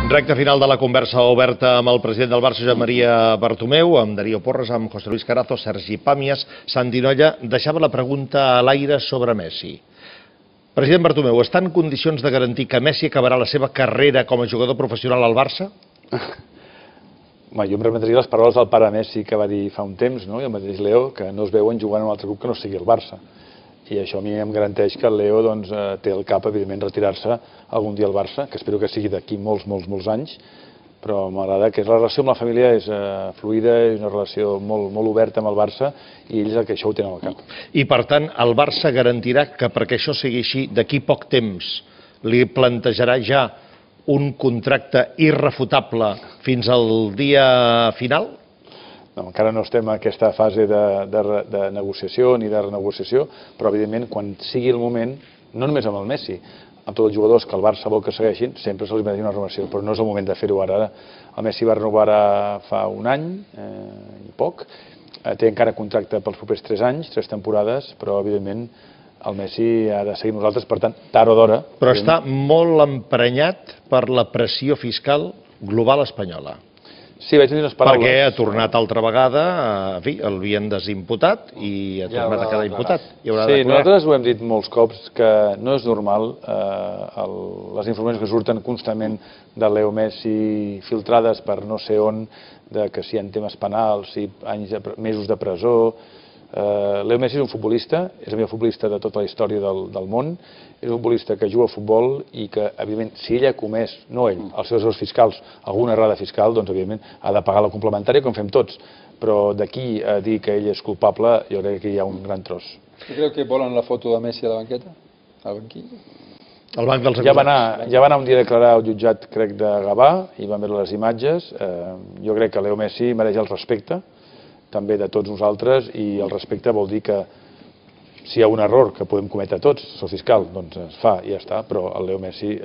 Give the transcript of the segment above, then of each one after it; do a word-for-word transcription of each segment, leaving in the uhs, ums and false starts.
Recte final de la conversa oberta amb el president del Barça, Josep Maria Bartomeu, amb Darío Porras, amb José Luis Carazo, Sergi Pàmies, Santi Nolla. Deixava la pregunta a l'aire sobre Messi. President Bartomeu, està en condicions de garantir que Messi acabarà la seva carrera com a jugador professional al Barça? Jo em remetria les paraules del pare Messi que va dir fa un temps, i el mateix Leo, que no es veuen jugant en un altre club que no sigui el Barça. I això a mi em garanteix que el Leo té el cap, evidentment, retirar-se algun dia al Barça, que espero que sigui d'aquí molts, molts, molts anys, però m'agrada que la relació amb la família és fluida, és una relació molt oberta amb el Barça, i ells que això ho tenen al cap. I, per tant, el Barça garantirà que perquè això sigui així, d'aquí poc temps li plantejarà ja un contracte irrefutable fins al dia final? No, encara no estem en aquesta fase de negociació ni de renegociació, però evidentment quan sigui el moment, no només amb el Messi, amb tots els jugadors que el Barça vol que segueixin, sempre se'ls ha de dir una renovació, però no és el moment de fer-ho ara. El Messi va renovar fa un any i poc, té encara contracte pels propers tres anys, tres temporades, però evidentment el Messi ha de seguir nosaltres, per tant, tard o d'hora. Però està molt emprenyat per la pressió fiscal global espanyola. Sí, vaig dir unes paraules. Perquè ha tornat altra vegada, en fi, el havien desimputat i ha tornat a quedar imputat. Sí, nosaltres ho hem dit molts cops, que no és normal les informacions que surten constantment de Leo Messi filtrades per no sé on, que si hi ha temes penals, si mesos de presó. Leo Messi és un futbolista, és el millor futbolista de tota la història del món, és un futbolista que juga a futbol i que, evidentment, si ell ha comès, no ell, els seus errors fiscals, alguna errada fiscal, doncs, evidentment, ha de pagar la complementària, com fem tots. Però d'aquí a dir que ell és culpable, jo crec que hi ha un gran tros. Jo crec que volen la foto de Messi a la banqueta, al banquillo. El banc dels acusats. Ja va anar un dia a declarar al jutjat, crec, de Gavà, i van veure les imatges. Jo crec que Leo Messi mereix el respecte, també de tots nosaltres, i el respecte vol dir que si hi ha un error que podem cometre tots, el fiscal, doncs es fa i ja està, però el Leo Messi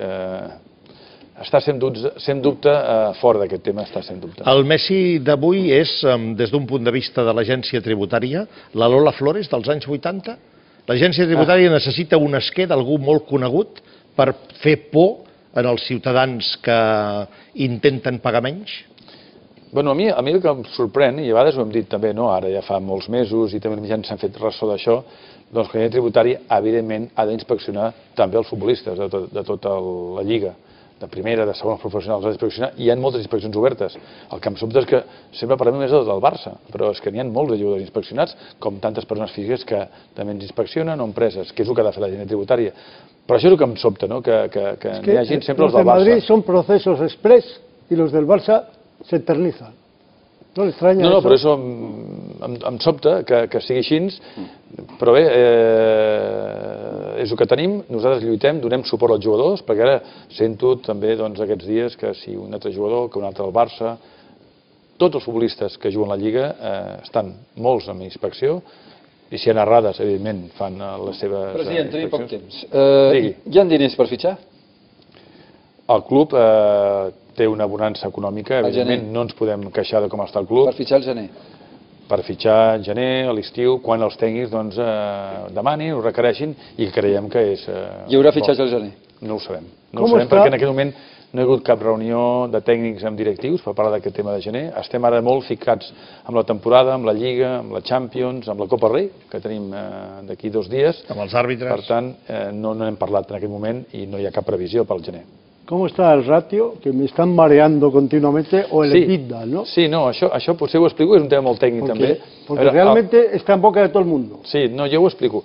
està, sens dubte, fora d'aquest tema, està sens dubte. El Messi d'avui és, des d'un punt de vista de l'agència tributària, la Lola Flores dels anys vuitanta? L'agència tributària necessita un esquer d'algú molt conegut per fer por als ciutadans que intenten pagar menys? Bueno, a mi el que em sorprèn, i a vegades ho hem dit també, ara ja fa molts mesos, i també ja ens han fet ressò d'això, doncs que l'agència tributària, evidentment, ha d'inspeccionar també els futbolistes de tota la lliga, de primera, de segona professionals, ha d'inspeccionar, i hi ha moltes inspeccions obertes. El que em sobta és que sempre parlem només del Barça, però és que n'hi ha molts de jugadors inspeccionats, com tantes persones físiques que també ens inspeccionen, o empreses, que és el que ha de fer l'agència tributària. Però això és el que em sobta, que n'hi hagi sempre els del Barça. Los de Madrid son procesos express y los del Barça se eternizan. No le extraña No, no, eso? però això em sobta que sigui així, però bé, és el que tenim, nosaltres lluitem, donem suport als jugadors, perquè ara sento també aquests dies que si un altre jugador, que un altre al Barça, tots els futbolistes que juguen a la Lliga estan molts en inspecció, i si hi ha errades, evidentment, fan les seves... President, tenim poc temps. Hi ha diners per fitxar? El club té una bonança econòmica, evidentment no ens podem queixar de com està el club. Per fitxar al gener? Per fitxar al gener, a l'estiu, quan els tècnics demanin, ho requereixin, i creiem que és... Hi haurà fitxatge al gener? No ho sabem. No ho sabem perquè en aquest moment no hi ha hagut cap reunió de tècnics amb directius per parlar d'aquest tema de gener. Estem ara molt ficats amb la temporada, amb la Lliga, amb la Champions, amb la Copa Rei, que tenim d'aquí dos dies. Amb els àrbitres. Per tant, no n'hem parlat en aquest moment i no hi ha cap previsió pel gener. ¿Cómo está el ratio? Que me están mareando continuamente, o el EBITDA, ¿no? Sí, no, això potser ho explico, és un tema molt tècnic també. Porque realmente está en boca de todo el mundo. Sí, no, jo ho explico.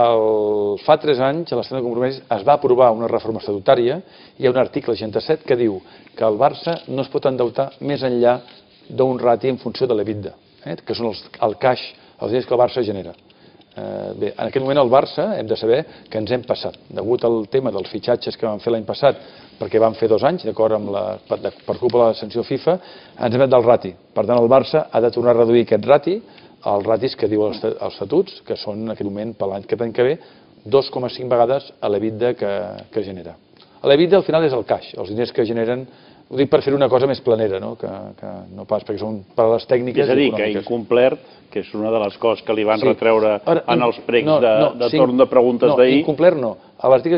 Fa tres anys, a l'Estament de Compromisos, es va aprovar una reforma estatutària, hi ha un article seixanta-set que diu que el Barça no es pot endeutar més enllà d'un rati en funció de l'EBITDA, que són el cash, els diners que el Barça genera. Bé, en aquest moment el Barça hem de saber que ens hem passat, degut al tema dels fitxatges que vam fer l'any passat, perquè vam fer dos anys, d'acord amb la, per culpa de la sanció FIFA, ens hem fet del rati. Per tant, el Barça ha de tornar a reduir aquest rati, els ratis que diu els estatuts, que són en aquest moment, per l'any que ve, dos coma cinc vegades a l'EBITDA que genera. L'EBITDA al final és el cash, els diners que generen, ho dic per fer una cosa més planera, que no pas, perquè són per a les tècniques econòmiques. És a dir, que ha incomplert, que és una de les coses que li van retreure en els pregs de torn de preguntes d'ahir. No, incomplert no. A l'article diu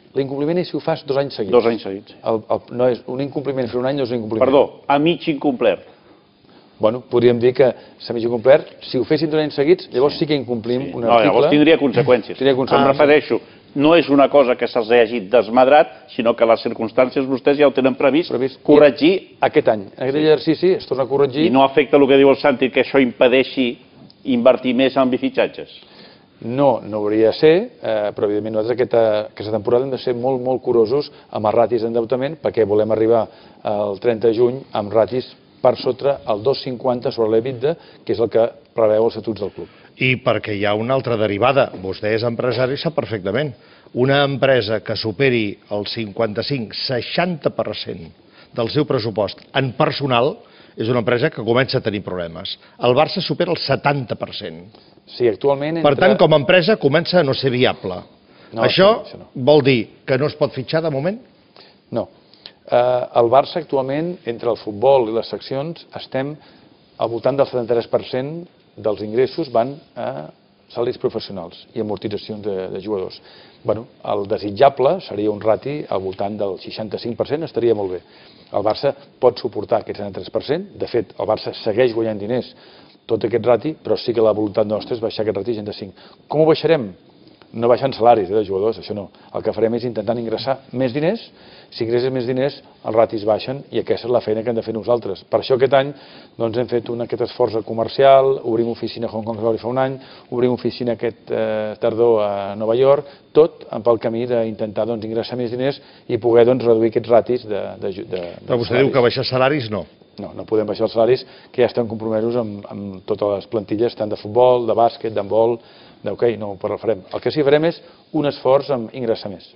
L'incompliment és si ho fas dos anys seguits. Dos anys seguits. El, el, no és un incompliment fer un any no és un incompliment. Perdó, a mig incomplert. Bueno, podríem dir que s'ha mig incomplert. Si ho fessin dos anys seguits, llavors sí que incomplim Sí. un No, article. llavors tindria conseqüències. Tindria conseqüències. Em refereixo, no és una cosa que se'ls hagi desmadrat, sinó que les circumstàncies vostès ja ho tenen previst, Previst. corregir, Aquest any, en aquest exercici es torna a corregir. i no afecta el que diu el Santi, que això impedeixi invertir més en bifitxatges. No, no hauria de ser, eh, però evidentment nosaltres aquesta, aquesta temporada hem de ser molt, molt curosos amb els ratis d'endeutament perquè volem arribar al trenta de juny amb ratis per sota el dos coma cinquanta sobre l'EBITDA, que és el que preveu els estatuts del club. I perquè hi ha una altra derivada. Vostè és empresari, sap perfectament. Una empresa que superi el cinquanta-cinc seixanta per cent del seu pressupost en personal és una empresa que comença a tenir problemes. El Barça supera el setanta per cent. Sí, actualment... Per entre... tant, com a empresa comença a no ser viable. No, això, això no, això no. vol dir que no es pot fitxar de moment? No. Eh, el Barça actualment, entre el futbol i les seccions, estem al voltant del setanta-tres per cent dels ingressos van a salaris professionals i amortitzacions de, de jugadors. Bueno, el desitjable seria un rati al voltant del seixanta-cinc per cent, estaria molt bé. El Barça pot suportar aquest setanta-tres per cent, de fet, el Barça segueix guanyant diners tot aquest rati, però sí que la voluntat nostra és baixar aquest rati seixanta-cinc. Com ho baixarem? No baixant salaris eh, de jugadors, això no. El que farem és intentant ingressar més diners. Si ingresses més diners, els ratis baixen i aquesta és la feina que hem de fer nosaltres. Per això aquest any doncs, hem fet un, aquest esforç comercial, obrim oficina a Hong Kong fa un any, obrim oficina aquest eh, tardor a Nova York, tot pel camí d'intentar doncs, ingressar més diners i poder doncs, reduir aquests ratis de, de, de, de Però vostè salaris. diu que baixar salaris no. No, no podem baixar els salaris, que ja estan compromesos amb, amb totes les plantilles, tant de futbol, de bàsquet, d'handbol, d'hoquei, no ho farem. El que sí farem és un esforç en ingressar més.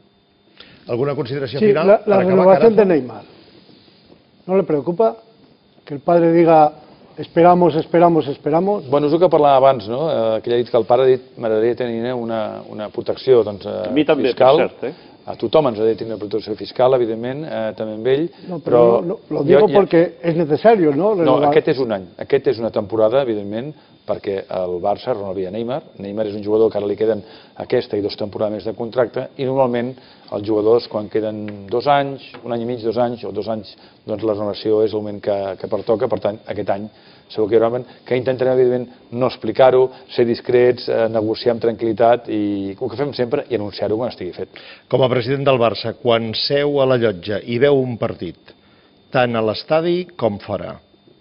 ¿Alguna consideración Sí, final? la, la para acabar, renovación de Carazo? Neymar. ¿No le preocupa que el padre diga esperamos, esperamos, esperamos? Bueno, és el que parlàvem abans, no? Eh, que ella ha dit que el pare ha dit m'agradaria tenir una, una protecció doncs, eh, A mi també, fiscal. per cert, eh? A tothom ens ha de tenir una protecció fiscal, evidentment, eh, també amb ell. No, pero però lo, lo digo jo- jo- porque es necesario, ¿no? No, Renovar. aquest és un any. Aquest és una temporada, evidentment, perquè el Barça renovaria Neymar. Neymar és un jugador que ara li queden aquesta i dues temporades més de contracte i normalment els jugadors quan queden dos anys, un any i mig, dos anys o dos anys, doncs la renovació és el moment que, que pertoca. Per tant, aquest any segur que hi haurà un moment que intentarem, evidentment, no explicar-ho, ser discrets, eh, negociar amb tranquil·litat i el que fem sempre i anunciar-ho quan estigui fet. Com a president del Barça, quan seu a la llotja i veu un partit, tant a l'estadi com fora,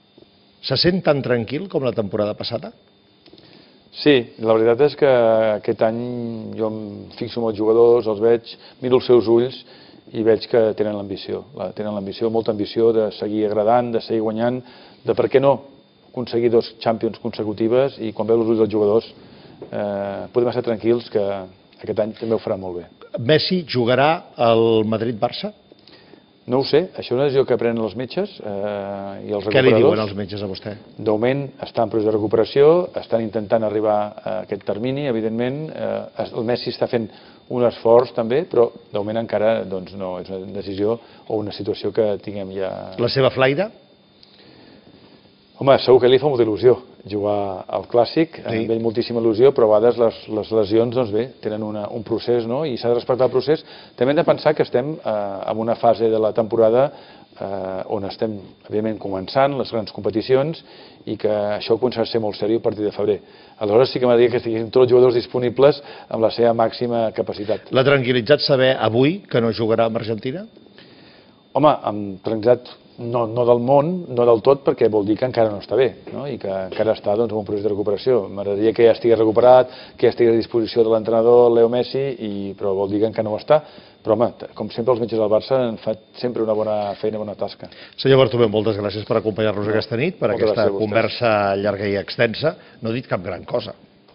se sent tan tranquil com la temporada passada? Sí, la veritat és que aquest any jo em fixo amb els jugadors, els veig, miro els seus ulls i veig que tenen l'ambició, la- tenen l'ambició, molta ambició de seguir agradant, de seguir guanyant, de per què no aconseguir dos Champions consecutives i quan veus els ulls dels jugadors eh, podem estar tranquils que aquest any també ho farà molt bé. Messi jugarà al Madrid-Barça? No ho sé, això és una decisió que prenen els metges eh, i els Què li recuperadors. diuen els metges a vostè? De moment està en procés de recuperació, estan intentant arribar a aquest termini, evidentment. Eh, el Messi està fent un esforç també, però de moment encara doncs, no és una decisió o una situació que tinguem ja... La seva flaire? Home, segur que li fa molta il·lusió jugar al Clàssic, Sí. amb ell moltíssima il·lusió, però a vegades les, les lesions, doncs bé, tenen una, un procés, no?, i s'ha de respectar el procés. També hem de pensar que estem eh, en una fase de la temporada eh, on estem, evidentment, començant les grans competicions i que això començarà a ser molt seriós a partir de febrer. Aleshores sí que m'agradaria que estiguessin tots els jugadors disponibles amb la seva màxima capacitat. L'ha tranquil·litzat saber avui que no jugarà amb Argentina? Home, amb tranquil·litat no, no del món, no del tot, perquè vol dir que encara no està bé, no? I que encara està doncs, en un procés de recuperació. M'agradaria que ja estigués recuperat, que ja estigués a disposició de l'entrenador Leo Messi, i, però vol dir que encara no ho està. Però, home, com sempre, els metges del Barça han fet sempre una bona feina, bona tasca. Senyor Bartomeu, moltes gràcies per acompanyar-nos No, aquesta nit, per moltes aquesta gràcies a vostès. conversa llarga i extensa. No he dit cap gran cosa.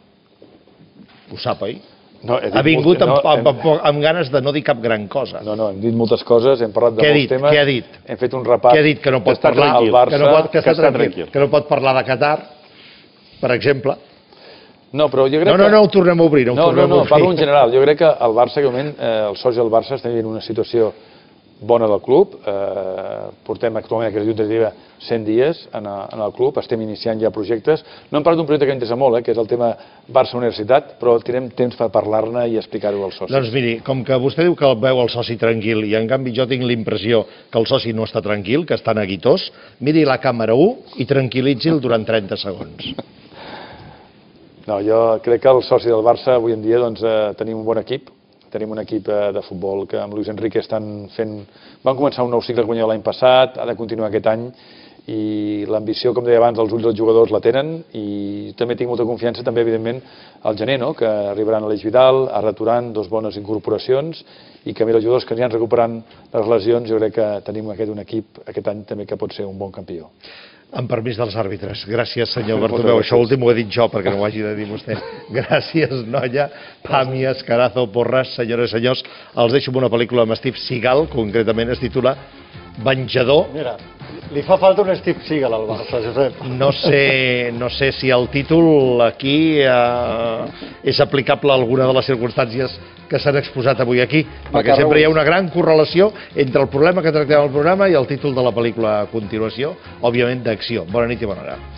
Ho sap, oi? No, he dit Ha vingut molt- amb, no, amb, hem- amb, amb ganes de no dir cap gran cosa. No, no, hem dit moltes coses, hem parlat de Què ha molts dit? temes. Què ha dit? Hem fet un repàs. Què ha dit? Que no pot està parlar, tranquil, el Barça, que no pot, que que està està tranquil, tranquil. que no pot parlar de Qatar, per exemple. No, però jo crec No, no, que... no ho tornem a obrir, no ho No, no, tornem a no, obrir. parlo en general. Jo crec que el Barça, actualment, eh, el soci del Barça està vivint una situació bona del club. Eh, portem actualment aquesta junta directiva cent dies en, a, en el club, estem iniciant ja projectes. No hem parlat d'un projecte que m'interessa molt, eh, que és el tema Barça-Universitat, però tindrem temps per parlar-ne i explicar-ho als socis. Doncs miri, com que vostè diu que veu el soci tranquil i en canvi jo tinc l'impressió que el soci no està tranquil, que està neguitós, miri la càmera u i tranquil·litzi'l durant trenta segons. No, jo crec que el soci del Barça avui en dia doncs, eh, tenim un bon equip. Tenim un equip eh, de futbol que amb Luis Enrique estan fent... Van començar un nou cicle guanyador l'any passat, ha de continuar aquest any, i l'ambició, com deia abans, els ulls dels jugadors la tenen, i també tinc molta confiança, també, evidentment, al gener, no? Que arribaran Aleix Vidal, Arda Turan, dos bones incorporacions, i que, mira, els jugadors que aniran recuperant les lesions, jo crec que tenim aquest un equip aquest any també que pot ser un bon campió. Amb permís dels àrbitres. Gràcies, senyor Bartomeu. Això últim ho he dit jo, perquè no ho hagi de dir vostè. Gràcies, Nolla, Pàmies, Carazo, Porras, senyores i senyors. Els deixo amb una pel·lícula amb Steve Seagal, concretament es titula Venjador. Mira, li fa falta un Steve Seagal al Barça, Josep. No sé, no sé si el títol aquí eh, és aplicable a alguna de les circumstàncies que s'han exposat avui aquí, perquè sempre hi ha una gran correlació entre el problema que tractem al programa i el títol de la pel·lícula a continuació, òbviament d'acció. Bona nit i bona hora.